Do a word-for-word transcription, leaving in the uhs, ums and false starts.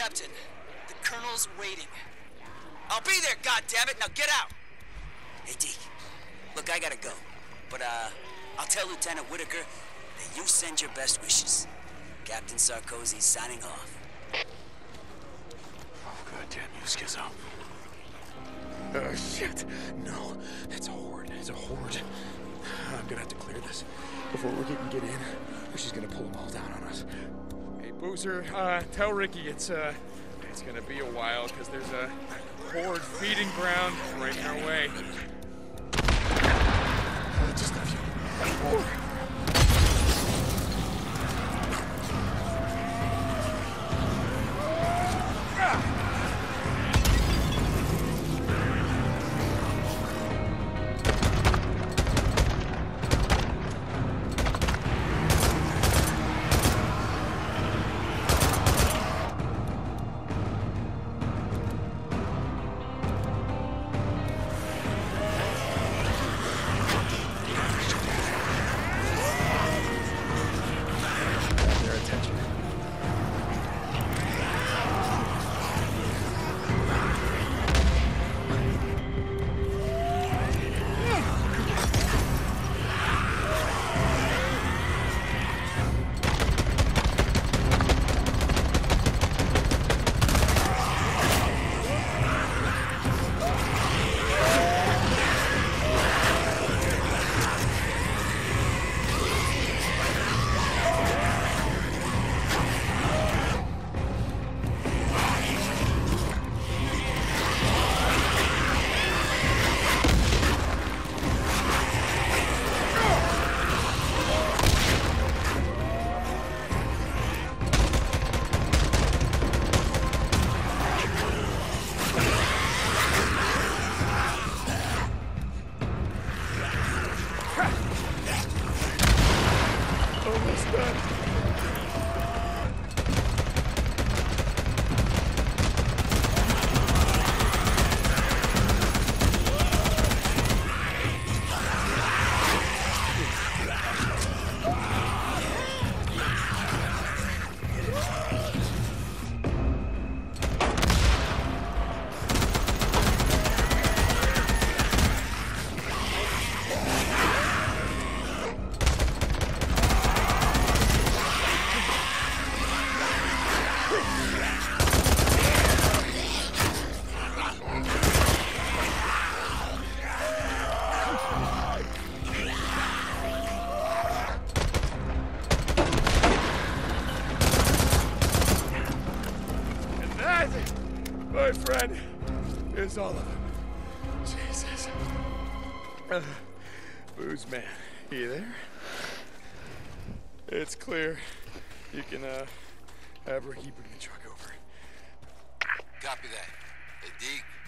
Captain, the Colonel's waiting. I'll be there, goddammit! Now get out! Hey, Deke. Look, I gotta go. But, uh, I'll tell Lieutenant Whitaker that you send your best wishes. Captain Sarkozy signing off. Oh, goddamn you, Skizzo. Oh, shit. No, that's a horde. It's a horde. I'm gonna have to clear this before Ricky can get in, or she's gonna pull them all down on us. Hey, Boozer, uh, tell Ricky it's, uh, it's gonna be a while, because there's a horde feeding ground right in our way. Uh, just a few. Oh. My friend, is all of them. Jesus. Uh, Booze man, you there? It's clear. You can, uh, have Ricky bring the truck over. Copy that. Hey, Deke.